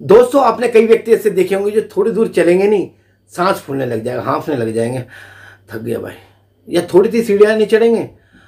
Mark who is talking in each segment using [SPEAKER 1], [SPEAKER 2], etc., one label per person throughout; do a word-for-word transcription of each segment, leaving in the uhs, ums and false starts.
[SPEAKER 1] दोस्तों आपने कई व्यक्ति ऐसे देखे होंगे जो थोड़ी दूर चलेंगे नहीं सांस फूलने लग जाएगा, हाँफने लग जाएंगे, थक गया भाई, या थोड़ी सी सीढ़ियाँ नहीं चढ़ेंगे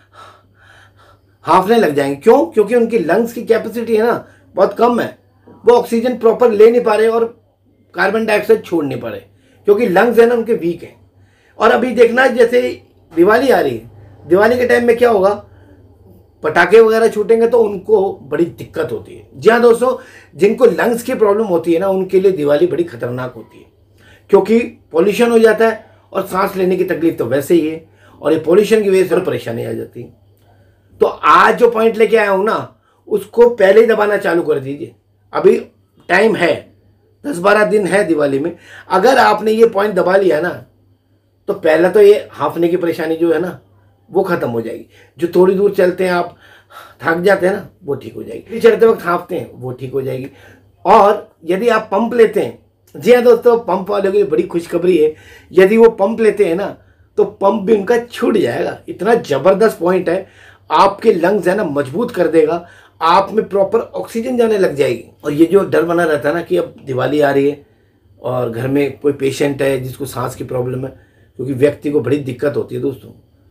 [SPEAKER 1] हाँफने लग जाएंगे। क्यों? क्योंकि उनकी लंग्स की कैपेसिटी है ना बहुत कम है, वो ऑक्सीजन प्रॉपर ले नहीं पा रहे और कार्बन डाइऑक्साइड छोड़ नहीं पा रहे, क्योंकि लंग्स है ना उनके वीक हैं। और अभी देखना जैसे दिवाली आ रही है, दिवाली के टाइम में क्या होगा, पटाखे वगैरह छूटेंगे तो उनको बड़ी दिक्कत होती है। जी हाँ दोस्तों, जिनको लंग्स की प्रॉब्लम होती है ना उनके लिए दिवाली बड़ी खतरनाक होती है, क्योंकि पॉल्यूशन हो जाता है और सांस लेने की तकलीफ तो वैसे ही है, और ये पॉल्यूशन की वजह से परेशानी आ जाती है। तो आज जो पॉइंट लेके आया हूं ना उसको पहले ही दबाना चालू कर दीजिए। अभी टाइम है, दस बारह दिन है दिवाली में। अगर आपने ये पॉइंट दबा लिया ना तो पहला तो ये हाँफने की परेशानी जो है ना वो खत्म हो जाएगी। जो थोड़ी दूर चलते हैं आप थक जाते हैं ना वो ठीक हो जाएगी, चढ़ते वक्त हाँफते हैं वो ठीक हो जाएगी। और यदि आप पंप लेते हैं, जी हाँ दोस्तों, पंप वालों के लिए बड़ी खुशखबरी है, यदि वो पंप लेते हैं ना तो पंप भी उनका छूट जाएगा। इतना जबरदस्त पॉइंट है, आपके लंग्स है ना मजबूत कर देगा, आप में प्रॉपर ऑक्सीजन जाने लग जाएगी। और ये जो डर बना रहता है ना कि अब दिवाली आ रही है और घर में कोई पेशेंट है जिसको सांस की प्रॉब्लम है, क्योंकि व्यक्ति को बड़ी दिक्कत होती है दोस्तों,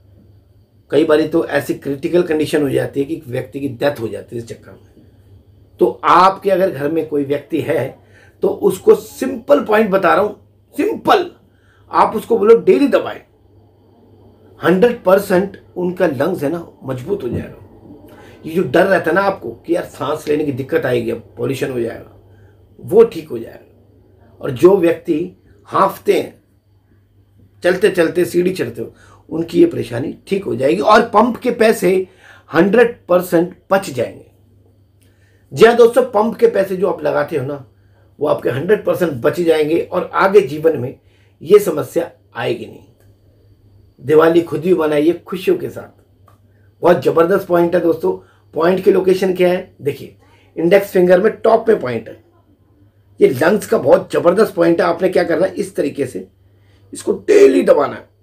[SPEAKER 1] कई बार तो ऐसी क्रिटिकल कंडीशन हो जाती है कि व्यक्ति की डेथ हो जाती है इस चक्कर में। तो आपके अगर घर में कोई व्यक्ति है तो उसको सिंपल पॉइंट बता रहा हूं, सिंपल, आप उसको बोलो डेली दबाएं, हंड्रेड परसेंट उनका लंग्स है ना मजबूत हो जाएगा। ये जो डर रहता है ना आपको कि यार सांस लेने की दिक्कत आएगी, अब पॉल्यूशन हो जाएगा, वो ठीक हो जाएगा। और जो व्यक्ति हाँफते हैं चलते चलते सीढ़ी चढ़ते हो, उनकी ये परेशानी ठीक हो जाएगी और पंप के पैसे हंड्रेड परसेंट बच जाएंगे। जी हाँ दोस्तों, पंप के पैसे जो आप लगाते हो ना वो आपके हंड्रेड परसेंट बच जाएंगे और आगे जीवन में ये समस्या आएगी नहीं। दिवाली खुद ही बनाइए खुशियों के साथ। बहुत जबरदस्त पॉइंट है दोस्तों। पॉइंट की लोकेशन क्या है देखिए, इंडेक्स फिंगर में टॉप में पॉइंट है। ये लंग्स का बहुत जबरदस्त पॉइंट है। आपने क्या करना है, इस तरीके से इसको डेली दबाना है,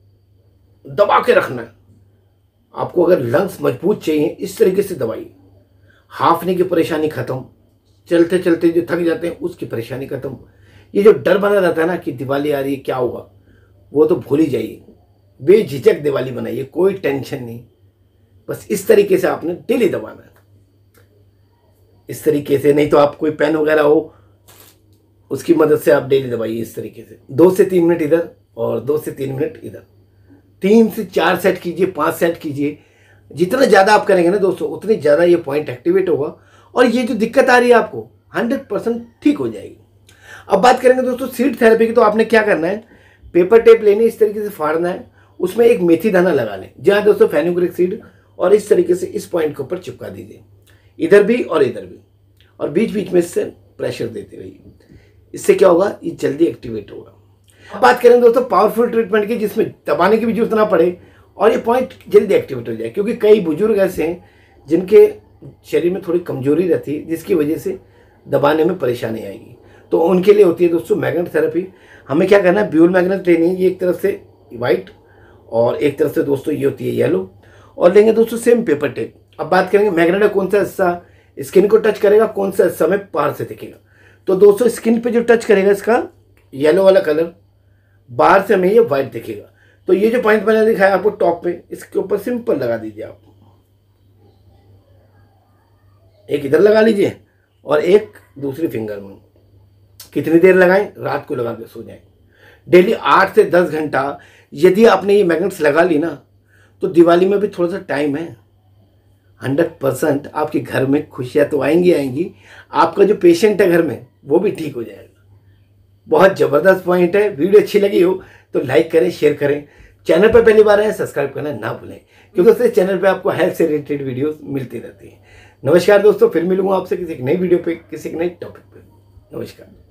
[SPEAKER 1] दबा के रखना है। आपको अगर लंग्स मजबूत चाहिए इस तरीके से दबाइए, हाँफने की परेशानी खत्म, चलते चलते जो थक जाते हैं उसकी परेशानी खत्म। ये जो डर बना रहता है ना कि दिवाली आ रही है क्या होगा, वो तो भूल ही जाइए। बेझिझक दिवाली बनाइए, कोई टेंशन नहीं। बस इस तरीके से आपने डेली दबाना है, इस तरीके से, नहीं तो आप कोई पेन वगैरह हो उसकी मदद से आप डेली दबाइए इस तरीके से। दो से तीन मिनट इधर और दो से तीन मिनट इधर, तीन से चार सेट कीजिए, पांच सेट कीजिए। जितना ज़्यादा आप करेंगे ना दोस्तों उतनी ज़्यादा ये पॉइंट एक्टिवेट होगा और ये जो दिक्कत आ रही है आपको हंड्रेड परसेंट ठीक हो जाएगी। अब बात करेंगे दोस्तों सीड थेरेपी की, तो आपने क्या करना है, पेपर टेप लेनी, इस तरीके से फाड़ना है, उसमें एक मेथी दाना लगा लें। जहाँ दोस्तों फेनुग्रीक सीड, और इस तरीके से इस पॉइंट के ऊपर चिपका दीजिए, इधर भी और इधर भी, और बीच बीच में इससे प्रेशर देते रहिए। इससे क्या होगा, ये जल्दी एक्टिवेट होगा। अब बात करें दोस्तों पावरफुल ट्रीटमेंट की, जिसमें दबाने की भी जरूरत ना पड़े और ये पॉइंट जल्दी एक्टिवेट हो जाए, क्योंकि कई बुजुर्ग ऐसे हैं जिनके शरीर में थोड़ी कमजोरी रहती है जिसकी वजह से दबाने में परेशानी आएगी। तो उनके लिए होती है दोस्तों मैग्नेट थेरेपी। हमें क्या करना है, ब्यूल मैग्नेट लेनी है, ये एक तरफ से वाइट और एक तरफ से दोस्तों ये होती है येलो, और लेंगे दोस्तों सेम पेपर टेप। अब बात करेंगे मैग्नेट का कौन सा हिस्सा स्किन को टच करेगा, कौन सा हिस्सा में पार से दिखेगा। तो दोस्तों स्किन पे जो टच करेगा इसका येलो वाला कलर, बाहर से हमें ये व्हाइट दिखेगा। तो ये जो पॉइंट मैंने दिखाया आपको टॉप पे, इसके ऊपर सिंपल लगा दीजिए आप, एक इधर लगा लीजिए और एक दूसरी फिंगर में। कितनी देर लगाएं, रात को लगा के सो जाएं। डेली आठ से दस घंटा यदि आपने ये मैग्नेट्स लगा ली ना तो दिवाली में भी थोड़ा सा टाइम है, हंड्रेड परसेंट आपके घर में खुशियाँ तो आएंगी आएंगी, आपका जो पेशेंट है घर में वो भी ठीक हो जाएगा। बहुत ज़बरदस्त पॉइंट है। वीडियो अच्छी लगी हो तो लाइक करें, शेयर करें। चैनल पर पहली बार आए सब्सक्राइब करना ना भूलें, क्योंकि दोस्तों चैनल पे आपको हेल्थ से रिलेटेड वीडियोस मिलती रहती हैं। नमस्कार दोस्तों, फिर मिलूंगा आपसे किसी एक नई वीडियो पे, किसी एक नई टॉपिक पे। नमस्कार।